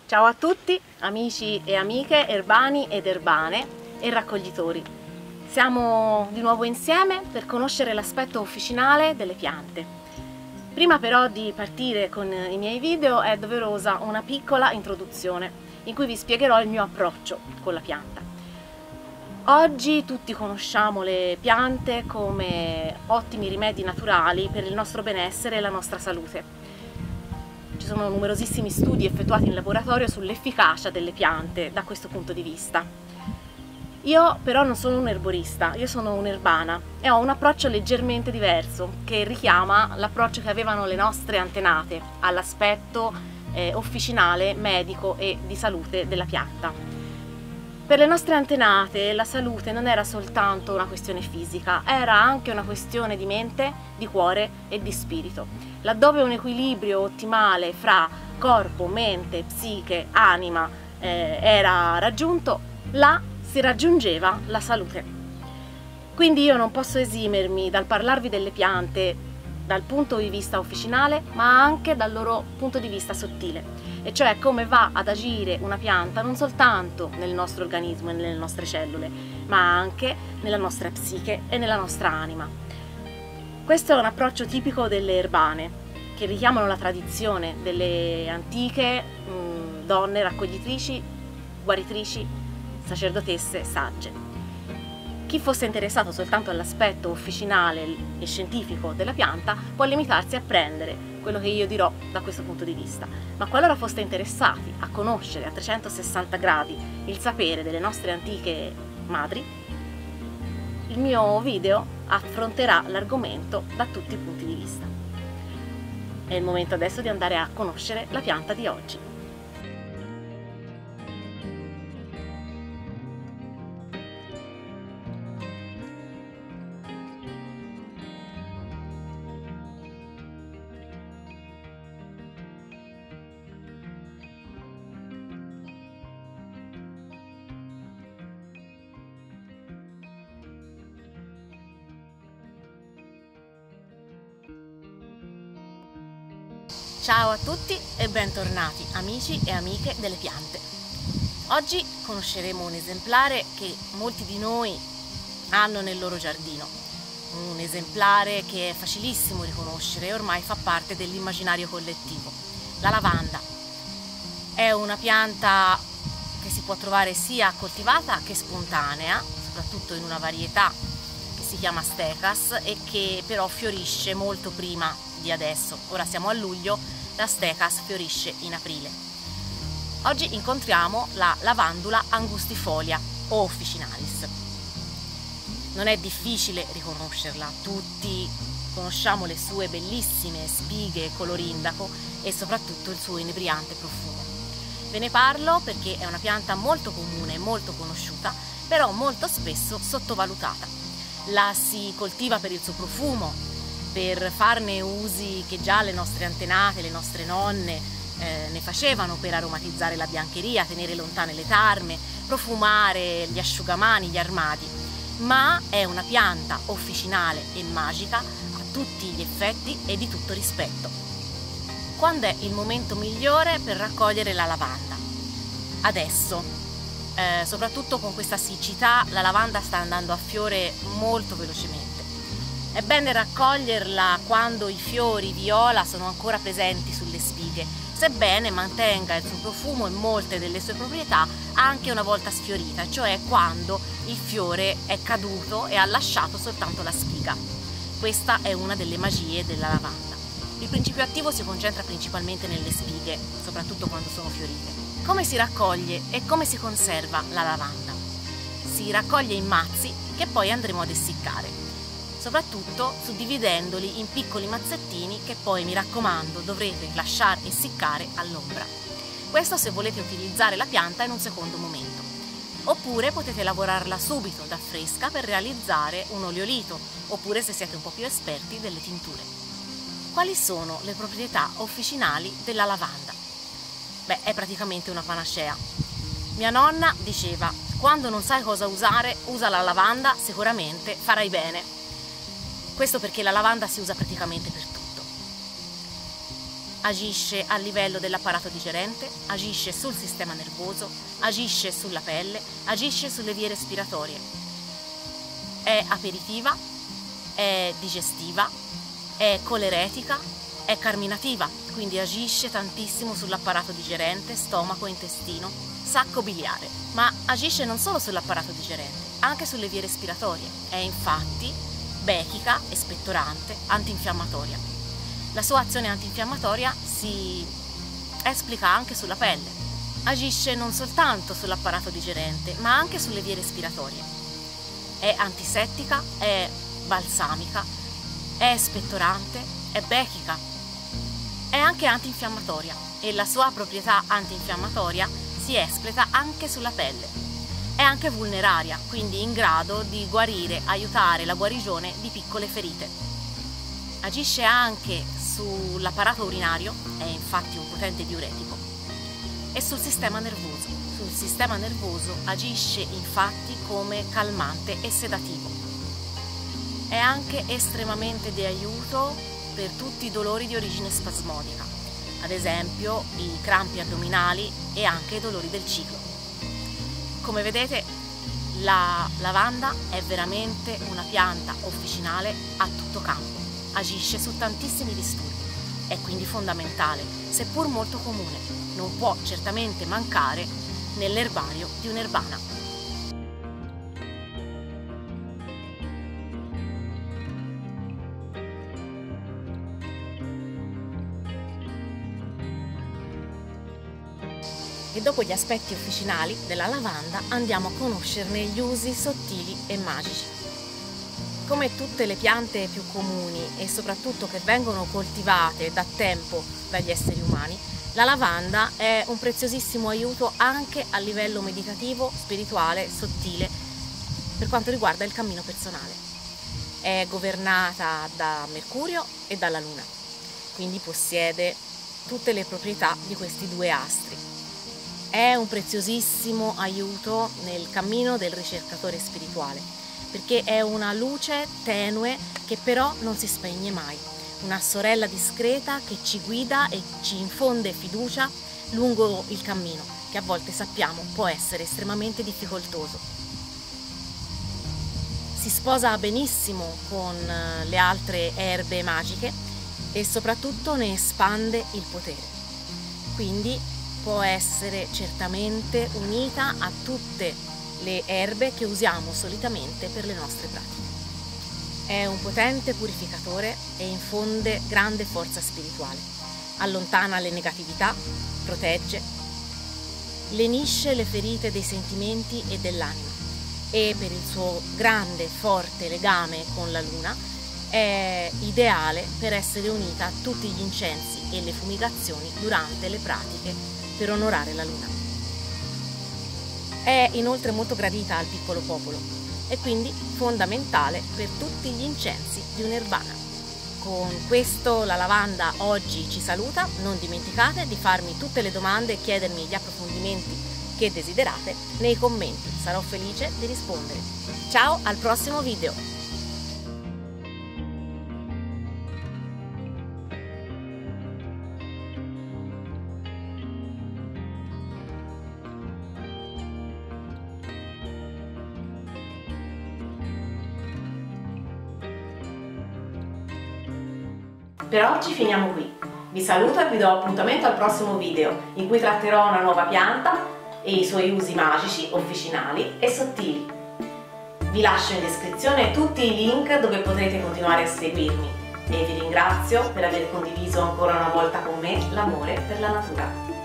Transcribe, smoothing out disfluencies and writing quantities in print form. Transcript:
Ciao a tutti, amici e amiche, erbani ed erbane e raccoglitori. Siamo di nuovo insieme per conoscere l'aspetto officinale delle piante. Prima però di partire con i miei video è doverosa una piccola introduzione in cui vi spiegherò il mio approccio con la pianta. Oggi tutti conosciamo le piante come ottimi rimedi naturali per il nostro benessere e la nostra salute. Ci sono numerosissimi studi effettuati in laboratorio sull'efficacia delle piante da questo punto di vista. Io però non sono un erborista, io sono un'erbana e ho un approccio leggermente diverso che richiama l'approccio che avevano le nostre antenate all'aspetto officinale, medico e di salute della pianta. Per le nostre antenate la salute non era soltanto una questione fisica, era anche una questione di mente, di cuore e di spirito. Laddove un equilibrio ottimale fra corpo, mente, psiche, anima era raggiunto, là si raggiungeva la salute. Quindi io non posso esimermi dal parlarvi delle piante dal punto di vista officinale, ma anche dal loro punto di vista sottile, e cioè come va ad agire una pianta non soltanto nel nostro organismo e nelle nostre cellule, ma anche nella nostra psiche e nella nostra anima. Questo è un approccio tipico delle erbane, che richiamano la tradizione delle antiche donne raccoglitrici, guaritrici, sacerdotesse, sagge. Chi fosse interessato soltanto all'aspetto officinale e scientifico della pianta può limitarsi a prendere quello che io dirò da questo punto di vista, ma qualora foste interessati a conoscere a 360 gradi il sapere delle nostre antiche madri, il mio video affronterà l'argomento da tutti i punti di vista. È il momento adesso di andare a conoscere la pianta di oggi. Ciao a tutti e bentornati amici e amiche delle piante. Oggi conosceremo un esemplare che molti di noi hanno nel loro giardino, un esemplare che è facilissimo riconoscere e ormai fa parte dell'immaginario collettivo, la lavanda. È una pianta che si può trovare sia coltivata che spontanea, soprattutto in una varietà che si chiama Stechas e che però fiorisce molto prima di adesso. Ora siamo a luglio, la Stechas fiorisce in aprile. Oggi incontriamo la lavandula angustifolia o officinalis. Non è difficile riconoscerla, tutti conosciamo le sue bellissime spighe color indaco e soprattutto il suo inebriante profumo. Ve ne parlo perché è una pianta molto comune, molto conosciuta, però molto spesso sottovalutata. La si coltiva per il suo profumo, per farne usi che già le nostre antenate, le nostre nonne ne facevano per aromatizzare la biancheria, tenere lontane le tarme, profumare gli asciugamani, gli armadi, ma è una pianta officinale e magica a tutti gli effetti e di tutto rispetto. Quando è il momento migliore per raccogliere la lavanda? Adesso, soprattutto con questa siccità, la lavanda sta andando a fiore molto velocemente. È bene raccoglierla quando i fiori viola sono ancora presenti sulle spighe, sebbene mantenga il suo profumo e molte delle sue proprietà anche una volta sfiorita, cioè quando il fiore è caduto e ha lasciato soltanto la spiga. Questa è una delle magie della lavanda. Il principio attivo si concentra principalmente nelle spighe, soprattutto quando sono fiorite. Come si raccoglie e come si conserva la lavanda? Si raccoglie in mazzi che poi andremo ad essiccare, soprattutto suddividendoli in piccoli mazzettini che poi, mi raccomando, dovrete lasciare essiccare all'ombra. Questo se volete utilizzare la pianta in un secondo momento. Oppure potete lavorarla subito da fresca per realizzare un oleolito, oppure se siete un po' più esperti delle tinture. Quali sono le proprietà officinali della lavanda? Beh, è praticamente una panacea. Mia nonna diceva: quando non sai cosa usare, usa la lavanda, sicuramente farai bene. Questo perché la lavanda si usa praticamente per tutto. agisce a livello dell'apparato digerente, agisce sul sistema nervoso, agisce sulla pelle, agisce sulle vie respiratorie. È aperitiva, è digestiva, è coleretica, è carminativa, quindi agisce tantissimo sull'apparato digerente, stomaco, intestino, sacco biliare, ma agisce non solo sull'apparato digerente, anche sulle vie respiratorie. È infatti bechica, espettorante, antinfiammatoria. La sua azione antinfiammatoria si esplica anche sulla pelle. Agisce non soltanto sull'apparato digerente, ma anche sulle vie respiratorie. È antisettica, è balsamica, è espettorante, è bechica, è anche antinfiammatoria e la sua proprietà antinfiammatoria si esplica anche sulla pelle. È anche vulneraria, quindi in grado di guarire, aiutare la guarigione di piccole ferite. Agisce anche sull'apparato urinario, è infatti un potente diuretico, e sul sistema nervoso. Sul sistema nervoso agisce infatti come calmante e sedativo. È anche estremamente di aiuto per tutti i dolori di origine spasmodica, ad esempio i crampi addominali e anche i dolori del ciclo. Come vedete, la lavanda è veramente una pianta officinale a tutto campo. Agisce su tantissimi disturbi, è quindi fondamentale, seppur molto comune, non può certamente mancare nell'erbario di un'erbana. E dopo gli aspetti officinali della lavanda andiamo a conoscerne gli usi sottili e magici. Come tutte le piante più comuni e soprattutto che vengono coltivate da tempo dagli esseri umani, la lavanda è un preziosissimo aiuto anche a livello meditativo, spirituale, sottile, per quanto riguarda il cammino personale. È governata da Mercurio e dalla Luna, quindi possiede tutte le proprietà di questi due astri. È un preziosissimo aiuto nel cammino del ricercatore spirituale, perché è una luce tenue che però non si spegne mai, una sorella discreta che ci guida e ci infonde fiducia lungo il cammino, che a volte sappiamo può essere estremamente difficoltoso. Si sposa benissimo con le altre erbe magiche e soprattutto ne espande il potere, quindi può essere certamente unita a tutte le erbe che usiamo solitamente per le nostre pratiche. È un potente purificatore e infonde grande forza spirituale, allontana le negatività, protegge, lenisce le ferite dei sentimenti e dell'anima e per il suo grande, forte legame con la luna è ideale per essere unita a tutti gli incensi e le fumigazioni durante le pratiche per onorare la luna. È inoltre molto gradita al piccolo popolo e quindi fondamentale per tutti gli incensi di un'erbana. Con questo la lavanda oggi ci saluta, non dimenticate di farmi tutte le domande e chiedermi gli approfondimenti che desiderate nei commenti, sarò felice di rispondere. Ciao, al prossimo video! Per oggi finiamo qui. Vi saluto e vi do appuntamento al prossimo video in cui tratterò una nuova pianta e i suoi usi magici, officinali e sottili. Vi lascio in descrizione tutti i link dove potrete continuare a seguirmi e vi ringrazio per aver condiviso ancora una volta con me l'amore per la natura.